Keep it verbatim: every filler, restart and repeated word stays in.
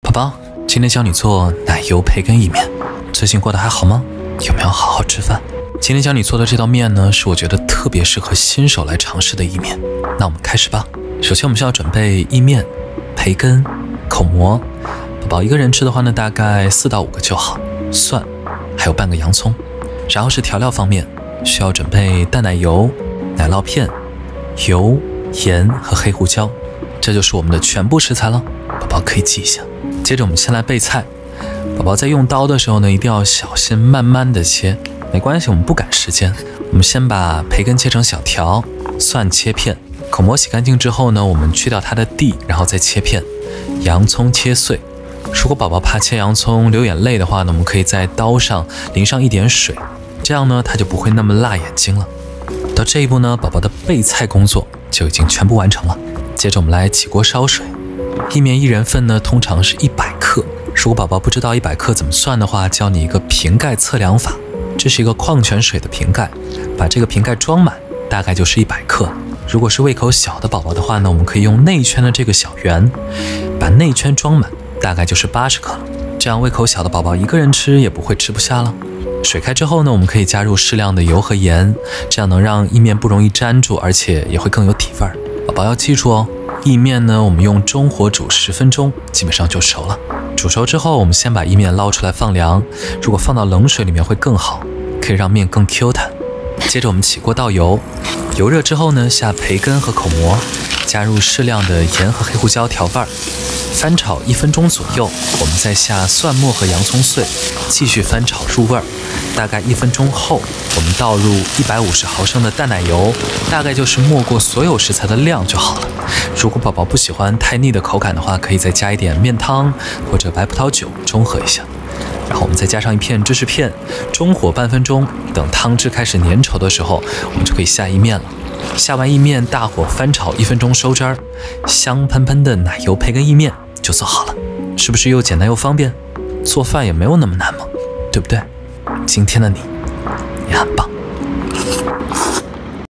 宝宝，今天教你做奶油培根意面，最近过得还好吗？有没有好好吃饭？今天教你做的这道面呢，是我觉得特别适合新手来尝试的意面。那我们开始吧。首先我们需要准备意面、培根、口蘑。宝宝一个人吃的话呢，大概四到五个就好。蒜，还有半个洋葱。然后是调料方面，需要准备淡奶油、奶酪片、油、盐和黑胡椒。这就是我们的全部食材了，宝宝可以记一下。接着我们先来备菜。宝宝在用刀的时候呢，一定要小心，慢慢的切。没关系，我们不赶时间。我们先把培根切成小条，蒜切片，口蘑洗干净之后呢，我们去掉它的蒂，然后再切片。洋葱切碎。如果宝宝怕切洋葱流眼泪的话呢，我们可以在刀上淋上一点水，这样呢它就不会那么辣眼睛了。到这一步呢，宝宝的备菜工作就已经全部完成了。接着我们来起锅烧水。意面一人份呢，通常是一百克。如果宝宝不知道一百克怎么算的话，教你一个瓶盖测量法。这是一个矿泉水的瓶盖，把这个瓶盖装满，大概就是一百克。如果是胃口小的宝宝的话呢，我们可以用内圈的这个小圆，把内圈装满，大概就是八十克了。这样胃口小的宝宝一个人吃也不会吃不下了。水开之后呢，我们可以加入适量的油和盐，这样能让意面不容易粘住，而且也会更有底味儿。宝宝要记住哦，意面呢，我们用中火煮十分钟，基本上就熟了。煮熟之后，我们先把意面捞出来放凉，如果放到冷水里面会更好，可以让面更 Q 弹。接着我们起锅倒油，油热之后呢，下培根和口蘑，加入适量的盐和黑胡椒调味儿，翻炒一分钟左右，我们再下蒜末和洋葱碎，继续翻炒入味儿。大概一分钟后，我们倒入一百五十毫升的淡奶油，大概就是没过所有食材的量就好了。如果宝宝不喜欢太腻的口感的话，可以再加一点面汤或者白葡萄酒中和一下。然后我们再加上一片芝士片，中火半分钟，等汤汁开始粘稠的时候，我们就可以下意面了。下完意面，大火翻炒一分钟收汁儿，香喷喷的奶油培根意面就做好了。是不是又简单又方便？做饭也没有那么难嘛，对不对？今天的你也很棒。